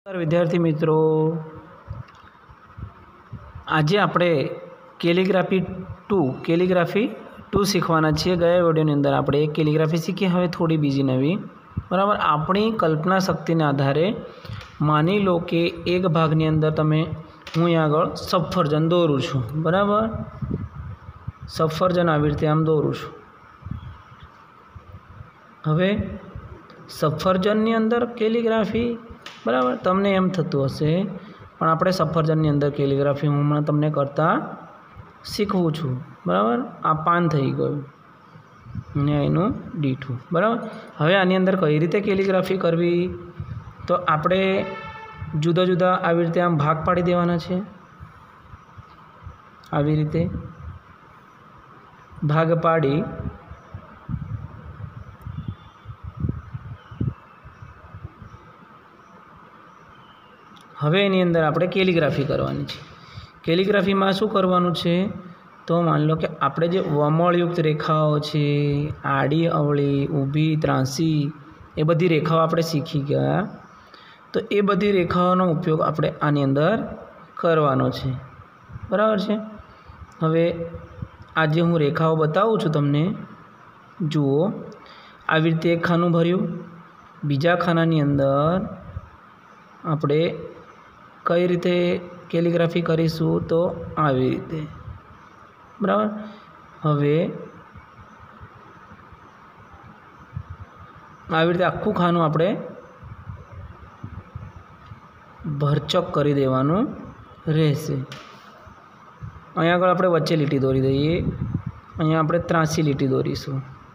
विद्यार्थी मित्रों, आज आपणे केलिग्राफी टू सीखवाना छे। गया विडियोनी अंदर आपणे एक केलिग्राफी शीखी, हवे थोड़ी बीजी नवी। बराबर, अपनी कल्पना शक्तिना आधारे मानी लो कि एक भागनी अंदर तमे हूँ आगळ सफरजन दोरूं छूं। बराबर, सफरजन आवी रीते आम दोरूं छूं। हवे सफरजननी अंदर केलिग्राफी, बराबर, तमने एम थतुं हशे पण आपणे सफरजननी अंदर केलिग्राफी हूँ हमणां तमने करता शीखवुं छूं। बराबर, आ पान थई गयुं ने एनुं डीठुं। बराबर, हवे आनी अंदर कई रीते केलिग्राफी करवी, तो आपणे जुदा जुदा आवी रीते आम भाग पाडी देवाना छे। आवी रीते भाग पाडी हवे एनी अंदर आपणे केलिग्राफी करवानी छे। केलिग्राफी में शुं करवानुं छे, तो मान लो कि आपणे जे वमळयुक्त रेखाओ छे, आड़ी अवળી, ऊभी, ત્રાંસી, ए बधी रेखाओ आपणे शीखी गया। तो ए बधी रेखाओनो उपयोग आपणे आनी अंदर करवानो छे। बराबर छे। हवे आज हूँ रेखाओ बतावुं छुं तमने। जुओ, आवी रीते एक खानु भर्युं, बीजा खानानी अंदर आपणे कई रीते केलिग्राफी करीशुं, तो आवी रीते। बराबर, हवे आवी रीते आखुं खानु आपणे भरचक करी देवानुं रहेशे। अहींया आगळ आपणे वच्चे લીટી દોરી દઈએ। अहींया आपणे ત્રાંસી લીટી દોરીશું।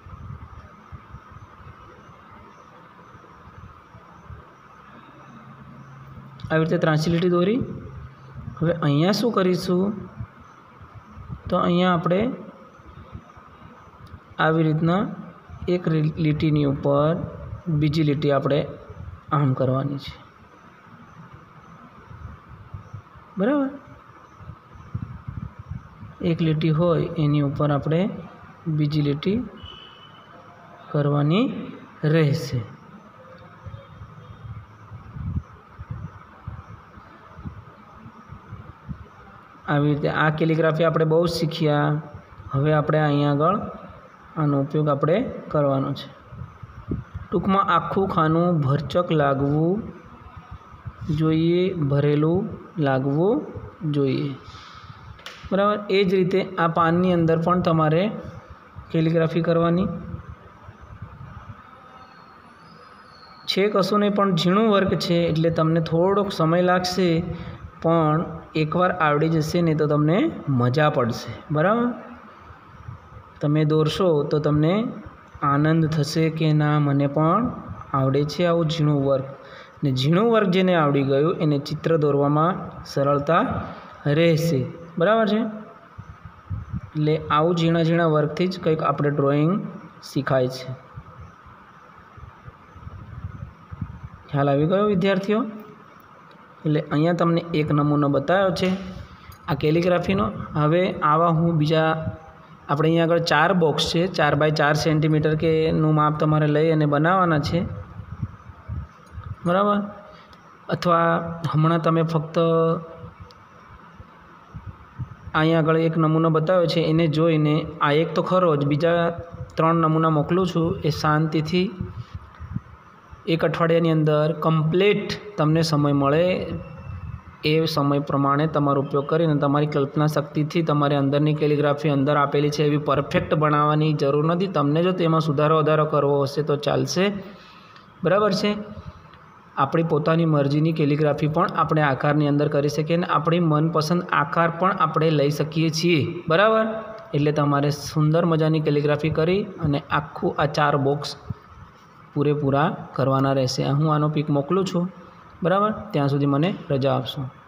આવી રીતે ત્રાંસી લીટી દોરી। હવે અહીંયા શું કરીશું, તો અહીંયા આપણે આવી રીતના એક લીટીની ઉપર બીજી લીટી આપણે આમ કરવાની છે। બરાબર, એક લીટી હોય એની ઉપર આપણે બીજી લીટી કરવાની રહેશે। આવી રીતે આ કેલિગ્રાફી આપણે બહુ શીખ્યા। હવે આપણે અહીંયા આગળ આનો ઉપયોગ આપણે કરવાનો છે। ટૂંકમાં આખું ખાનું ભરચક લાગવું જોઈએ, ભરેલું લાગવું જોઈએ। બરાબર, એ જ રીતે આ પાનની અંદર પણ તમારે કેલિગ્રાફી કરવાની છે। કશું નહીં, પણ ઝીણું વર્ક છે એટલે તમને થોડોક સમય લાગશે, પણ એકવાર આવડી જશે ને તો તમને મજા પડશે। બરાબર, તમે દોરશો તો તમને આનંદ થશે કે ના, મને પણ આવડે છે આવું ઝીણું વર્ક। ને ઝીણું વર્ક જેને આવડી ગયું એને ચિત્ર દોરવામાં સરળતા રહેશે। બરાબર છે। એટલે આવું ઝીણા ઝીણા વર્કથી જ કંઈક આપણે ડ્રોઈંગ શીખાય છે। ખ્યાલ આવી ગયો વિદ્યાર્થીઓ? એટલે અહીંયા તમને એક નમૂનો બતાવ્યો છે આ કેલિગ્રાફીનો। હવે આવા હું બીજા આપણે અહીંયા આગળ 4 બોક્સ છે, 4 બાય 4 સેન્ટીમીટર કે નું માપ તમારે લઈ અને બનાવવાના છે। બરાબર, અથવા હમણાં તમે ફક્ત અહીંયા આગળ એક નમૂનો બતાવ્યો છે એને જોઈને આ એક તો ખરો જ, બીજા 3 નમૂના મોકલું છું, એ શાંતિથી એક અઠવાડિયાની અંદર કમ્પ્લીટ તમને સમય મળે એ સમય પ્રમાણે તમારો ઉપયોગ કરીને તમારી કલ્પના શક્તિથી તમારે અંદરની કેલિગ્રાફી અંદર આપેલી છે એવી પરફેક્ટ બનાવવાની જરૂર નથી। તમને જો તેમાં સુધારો વધારો કરવો હશે તો ચાલશે। બરાબર છે। આપણી પોતાની મરજીની કેલિગ્રાફી પણ આપણે આકારની અંદર કરી શકીએ અને આપણી મનપસંદ આકાર પણ આપણે લઈ શકીએ છીએ। બરાબર, એટલે તમારે સુંદર મજાની કેલિગ્રાફી કરી અને આખું આ 4 બોક્સ પૂરેપૂરા કરવાના રહેશે। હું આનો પિક મોકલું છું। બરાબર, ત્યાં સુધી મને રજા આપશો।